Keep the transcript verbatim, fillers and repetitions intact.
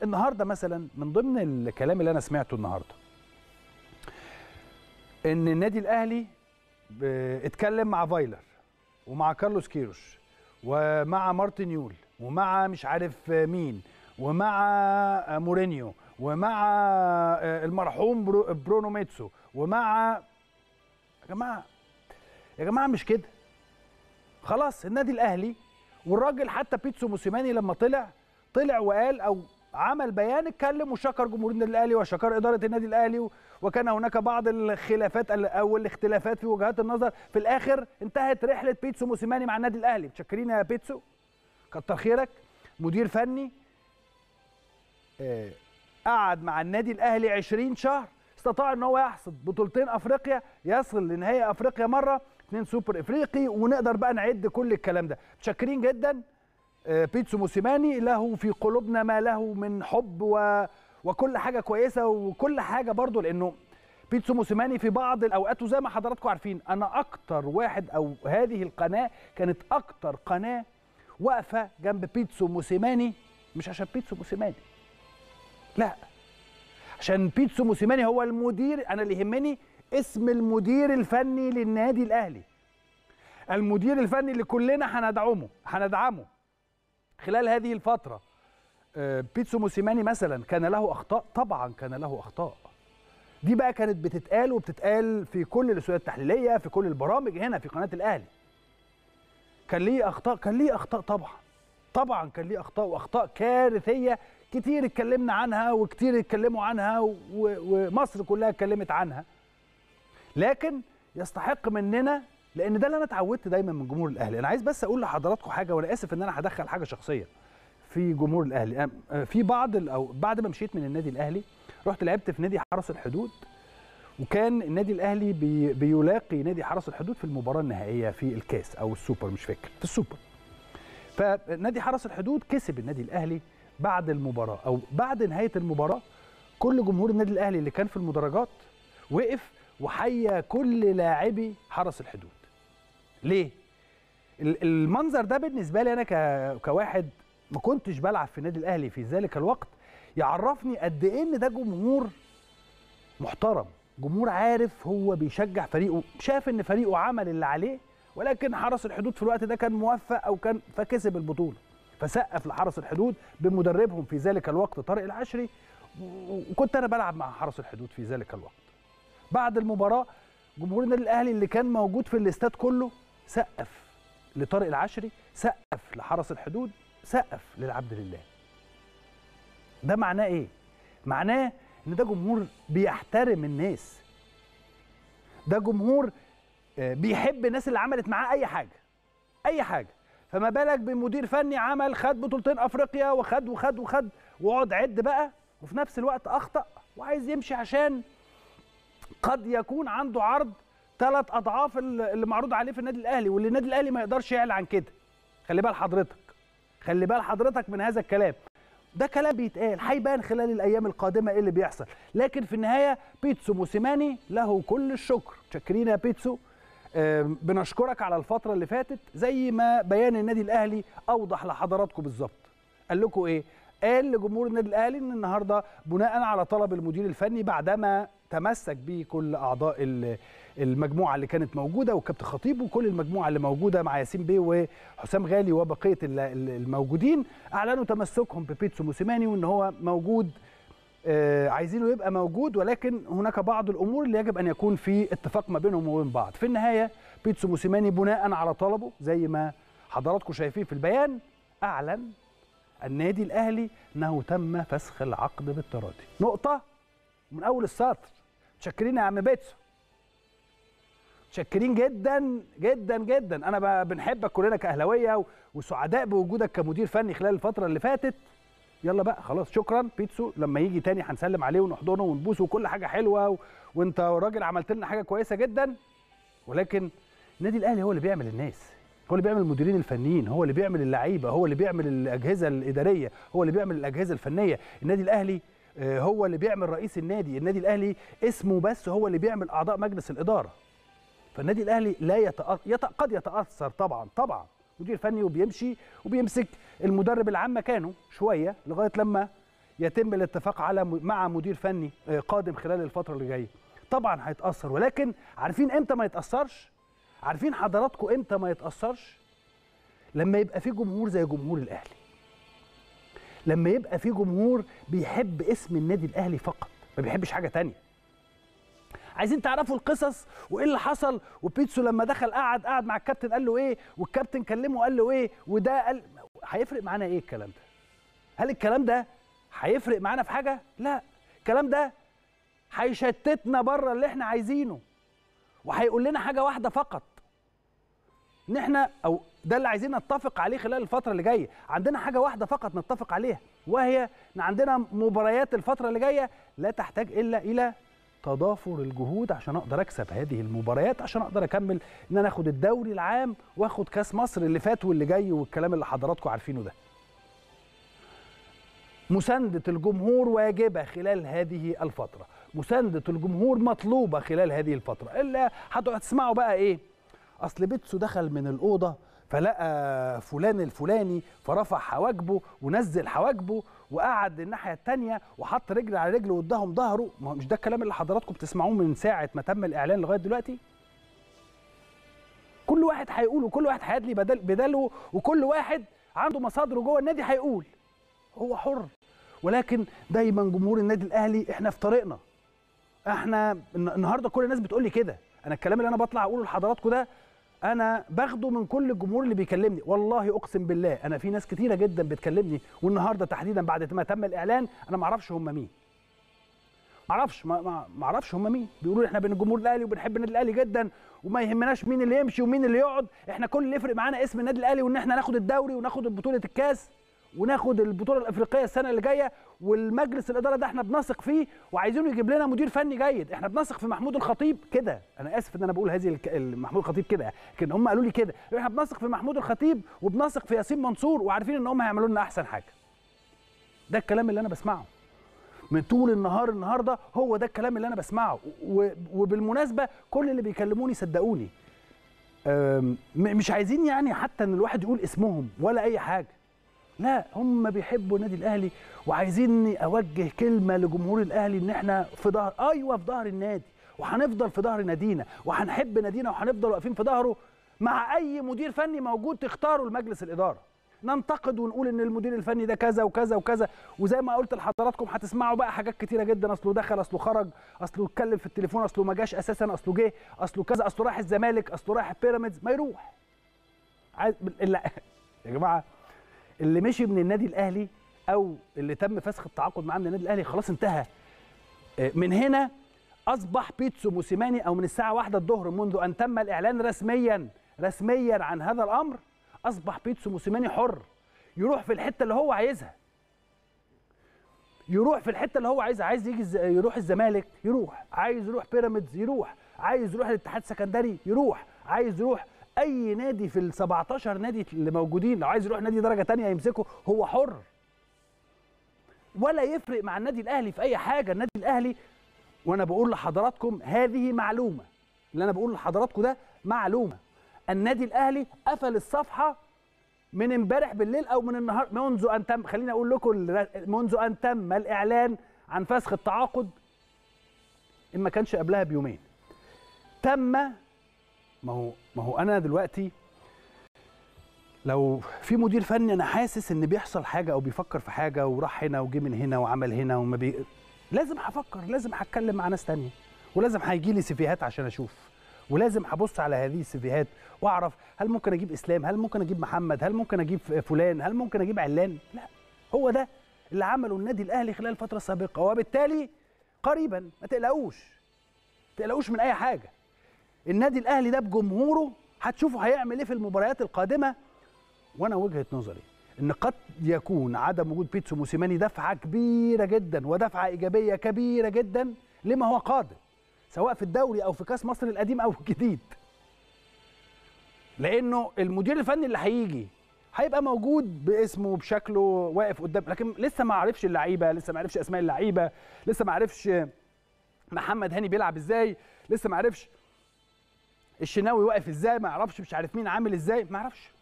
النهارده مثلا من ضمن الكلام اللي انا سمعته النهارده ان النادي الاهلي اتكلم مع فايلر ومع كارلوس كيروش ومع مارتن يول ومع مش عارف مين ومع مورينيو ومع المرحوم برونو ميتسو ومع يا جماعه يا جماعه مش كده. خلاص النادي الاهلي والراجل حتى بيتسو موسيماني لما طلع طلع وقال او عمل بيان اتكلم وشكر جمهور النادي الاهلي وشكر اداره النادي الاهلي، وكان هناك بعض الخلافات او الاختلافات في وجهات النظر. في الاخر انتهت رحله بيتسو موسيماني مع النادي الاهلي. متشكرين يا بيتسو، كتر خيرك، مدير فني قعد مع النادي الاهلي عشرين شهر، استطاع ان هو يحصد بطولتين افريقيا، يصل لنهائي افريقيا مره، اثنين سوبر افريقي، ونقدر بقى نعد كل الكلام ده. متشكرين جدا بيتسو موسيماني، له في قلوبنا ما له من حب و... وكل حاجه كويسه وكل حاجه برضو، لانه بيتسو موسيماني في بعض الاوقات وزي ما حضراتكم عارفين انا اكتر واحد او هذه القناه كانت اكتر قناه واقفه جنب بيتسو موسيماني، مش عشان بيتسو موسيماني، لا، عشان بيتسو موسيماني هو المدير. انا اللي يهمني اسم المدير الفني للنادي الاهلي، المدير الفني اللي كلنا هندعمه هندعمه خلال هذه الفتره. بيتسو موسيماني مثلا كان له اخطاء، طبعا كان له اخطاء، دي بقى كانت بتتقال وبتتقال في كل الاستوديوهات التحليليه، في كل البرامج هنا في قناه الاهلي. كان ليه اخطاء، كان ليه اخطاء طبعا طبعا كان ليه اخطاء، واخطاء كارثيه كتير اتكلمنا عنها وكتير اتكلموا عنها ومصر كلها اتكلمت عنها، لكن يستحق مننا، لان ده اللي انا اتعودت دايما من جمهور الاهلي. انا عايز بس اقول لحضراتكم حاجه، وانا اسف ان انا هدخل حاجه شخصيه في جمهور الاهلي. في بعض او بعد ما مشيت من النادي الاهلي رحت لعبت في نادي حرس الحدود، وكان النادي الاهلي بي بيلاقي نادي حرس الحدود في المباراه النهائيه في الكاس او السوبر، مش فاكر، في السوبر. فنادي حرس الحدود كسب النادي الاهلي بعد المباراه او بعد نهايه المباراه. كل جمهور النادي الاهلي اللي كان في المدرجات وقف وحيا كل لاعبي حرس الحدود. ليه؟ المنظر ده بالنسبه لي انا كواحد ما كنتش بلعب في النادي الاهلي في ذلك الوقت يعرفني قد ايه ان ده جمهور محترم، جمهور عارف هو بيشجع فريقه، شاف ان فريقه عمل اللي عليه، ولكن حرس الحدود في الوقت ده كان موفق او كان فكسب البطوله، فسقف لحرس الحدود بمدربهم في ذلك الوقت طارق العشري، وكنت انا بلعب مع حرس الحدود في ذلك الوقت. بعد المباراه جمهور النادي الاهلي اللي كان موجود في الاستاد كله سقف لطارق العشري، سقف لحرس الحدود، سقف للعبد لله. ده معناه ايه؟ معناه ان ده جمهور بيحترم الناس، ده جمهور بيحب الناس اللي عملت معاه اي حاجه اي حاجه. فما بالك بمدير فني عمل خد بطولتين افريقيا وخد وخد وخد واقعد عد بقى، وفي نفس الوقت اخطا وعايز يمشي عشان قد يكون عنده عرض ثلاث اضعاف اللي معروض عليه في النادي الاهلي، واللي النادي الاهلي ما يقدرش يعلى عن كده. خلي بال حضرتك خلي بال حضرتك من هذا الكلام، ده كلام بيتقال، هيبان خلال الايام القادمه ايه اللي بيحصل. لكن في النهايه بيتسو موسيماني له كل الشكر. متشكرين يا بيتسو، بنشكرك على الفتره اللي فاتت، زي ما بيان النادي الاهلي اوضح لحضراتكم بالظبط. قال لكم ايه؟ قال لجمهور النادي الاهلي ان النهارده بناء على طلب المدير الفني بعدما تمسك به كل اعضاء المجموعه اللي كانت موجوده والكابتن خطيب وكل المجموعه اللي موجوده مع ياسين بيه وحسام غالي وبقيه الموجودين، اعلنوا تمسكهم ببيتسو موسيماني وان هو موجود، آه عايزينه يبقى موجود، ولكن هناك بعض الامور اللي يجب ان يكون في اتفاق ما بينهم وبين بعض. في النهايه بيتسو موسيماني بناء على طلبه زي ما حضراتكم شايفين في البيان اعلن النادي الاهلي انه تم فسخ العقد بالتراضي. نقطه من اول السطر. متشكرين يا عم بيتسو، متشكرين جدا جدا جدا. انا بنحبك كلنا كاهلاويه وسعداء بوجودك كمدير فني خلال الفتره اللي فاتت. يلا بقى خلاص، شكرا بيتسو، لما يجي تاني هنسلم عليه ونحضنه ونبوسه وكل حاجه حلوه و... وانت راجل عملت لنا حاجه كويسه جدا، ولكن النادي الاهلي هو اللي بيعمل الناس، هو اللي بيعمل المديرين الفنيين، هو اللي بيعمل اللعيبه، هو اللي بيعمل الاجهزه الاداريه، هو اللي بيعمل الاجهزه الفنيه. النادي الاهلي هو اللي بيعمل رئيس النادي، النادي الاهلي اسمه بس هو اللي بيعمل اعضاء مجلس الاداره. فالنادي الاهلي لا يتأ... يت... قد يتاثر طبعا طبعا مدير فني وبيمشي وبيمسك المدرب العام مكانه شويه لغايه لما يتم الاتفاق على مع مدير فني قادم خلال الفتره اللي جايه، طبعا هيتاثر. ولكن عارفين امتى ما يتاثرش؟ عارفين حضراتكم امتى ما يتاثرش؟ لما يبقى في جمهور زي جمهور الاهلي، لما يبقى في جمهور بيحب اسم النادي الاهلي فقط، ما بيحبش حاجه تانية. عايزين تعرفوا القصص وايه اللي حصل، وبيتسو لما دخل قعد قعد مع الكابتن قال له ايه، والكابتن كلمه قال له ايه، وده قال، هيفرق معانا ايه الكلام ده؟ هل الكلام ده هيفرق معانا في حاجه؟ لا، الكلام ده هيشتتنا بره اللي احنا عايزينه، وهيقول لنا حاجه واحده فقط، ان احنا، او ده اللي عايزين نتفق عليه خلال الفتره اللي جايه. عندنا حاجه واحده فقط نتفق عليها، وهي ان عندنا مباريات الفتره اللي جايه لا تحتاج الا الى تضافر الجهود عشان اقدر اكسب هذه المباريات، عشان اقدر اكمل ان انا اخد الدوري العام واخد كاس مصر اللي فات واللي جاي والكلام اللي حضراتكم عارفينه ده. مساندة الجمهور واجبة خلال هذه الفترة، مساندة الجمهور مطلوبة خلال هذه الفترة. إلا هتسمعوا بقى إيه؟ أصل بيتسو دخل من الأوضة فلقى فلان الفلاني فرفع حواجبه ونزل حواجبه وقعد الناحية التانية وحط رجل على رجل واداهم ظهره. ما هو مش ده الكلام اللي حضراتكم بتسمعوه من ساعة ما تم الإعلان لغاية دلوقتي؟ كل واحد هيقول، وكل واحد هيدلي بدل بداله، وكل واحد عنده مصادره جوه النادي هيقول، هو حر. ولكن دايما جمهور النادي الاهلي احنا في طريقنا. احنا النهارده كل الناس بتقول لي كده، انا الكلام اللي انا بطلع اقوله لحضراتكم ده انا باخده من كل الجمهور اللي بيكلمني، والله اقسم بالله انا في ناس كتيره جدا بتكلمني، والنهارده تحديدا بعد ما تم الاعلان انا ما اعرفش هم مين. ما اعرفش ما اعرفش هم مين، بيقولوا لي احنا بين الجمهور الاهلي وبنحب النادي الاهلي جدا وما يهمناش مين اللي يمشي ومين اللي يقعد، احنا كل اللي يفرق معانا اسم النادي الاهلي وان احنا ناخد الدوري وناخد بطوله الكاس وناخد البطوله الافريقيه السنه اللي جايه، والمجلس الاداره ده احنا بنثق فيه وعايزينه يجيب لنا مدير فني جيد، احنا بنثق في محمود الخطيب كده. انا اسف ان انا بقول هذه الك... محمود الخطيب كده، لكن هم قالوا لي كده، احنا بنثق في محمود الخطيب وبنثق في ياسين منصور وعارفين ان هم هيعملوا لنا احسن حاجه. ده الكلام اللي انا بسمعه من طول النهار النهارده، هو ده الكلام اللي انا بسمعه. و... وبالمناسبه كل اللي بيكلموني صدقوني أم... مش عايزين يعني حتى ان الواحد يقول اسمهم ولا اي حاجه، لا، هم بيحبوا النادي الاهلي وعايزيني اوجه كلمه لجمهور الاهلي ان احنا في ظهر، ايوه في ظهر النادي، وهنفضل في ظهر نادينا، وهنحب نادينا، وهنفضل واقفين في ظهره مع اي مدير فني موجود تختاره لمجلس الاداره. ننتقد ونقول ان المدير الفني ده كذا وكذا وكذا، وزي ما قلت لحضراتكم هتسمعوا بقى حاجات كتيره جدا، اصله دخل، اصله خرج، اصله اتكلم في التليفون، اصله ما جاش اساسا، اصله جه، اصله كذا، اصله راح الزمالك، اصله راح بيراميدز. ما يروح عايز... لا يا جماعه، اللي مشي من النادي الاهلي او اللي تم فسخ التعاقد معاه من النادي الاهلي خلاص انتهى. من هنا اصبح بيتسو موسيماني، او من الساعه واحدة الظهر منذ ان تم الاعلان رسميا رسميا عن هذا الامر، اصبح بيتسو موسيماني حر يروح في الحته اللي هو عايزها، يروح في الحته اللي هو عايزها. عايز يجي يروح الزمالك يروح، عايز يروح بيراميدز يروح، عايز يروح الاتحاد السكندري يروح، عايز يروح اي نادي في ال سبعتاشر نادي اللي موجودين، لو عايز يروح نادي درجه ثانيه يمسكه، هو حر ولا يفرق مع النادي الاهلي في اي حاجه. النادي الاهلي، وانا بقول لحضراتكم هذه معلومه، اللي انا بقول لحضراتكم ده معلومه، النادي الاهلي قفل الصفحه من امبارح بالليل او من النهار، منذ ان تم، خليني اقول لكم منذ ان تم الاعلان عن فسخ التعاقد، ان ما كانش قبلها بيومين تم. ما هو ما هو انا دلوقتي لو في مدير فني انا حاسس ان بيحصل حاجه او بيفكر في حاجه وراح هنا وجه من هنا وعمل هنا وما بي... لازم هفكر، لازم هتكلم مع ناس تانية، ولازم هيجي لي سيفيهات عشان اشوف، ولازم هبص على هذه السيفيهات واعرف هل ممكن اجيب اسلام، هل ممكن اجيب محمد، هل ممكن اجيب فلان، هل ممكن اجيب علان. لا، هو ده اللي عمله النادي الاهلي خلال الفتره السابقه، وبالتالي قريبا ما تقلقوش ما تقلقوش من اي حاجه. النادي الاهلي ده بجمهوره هتشوفوا هيعمل ايه في المباريات القادمه. وانا وجهه نظري ان قد يكون عدم وجود بيتسو موسيماني دفعه كبيره جدا ودفعه ايجابيه كبيره جدا لما هو قادم، سواء في الدوري او في كاس مصر القديم او الجديد، لانه المدير الفني اللي هيجي هيبقى موجود باسمه وبشكله واقف قدام، لكن لسه ما عرفش اللعيبه، لسه ما عرفش اسماء اللعيبه، لسه ما عرفش محمد هاني بيلعب ازاي، لسه ما عرفش الشناوي واقف ازاي، ما يعرفش مش عارف مين عامل ازاي، ما يعرفش.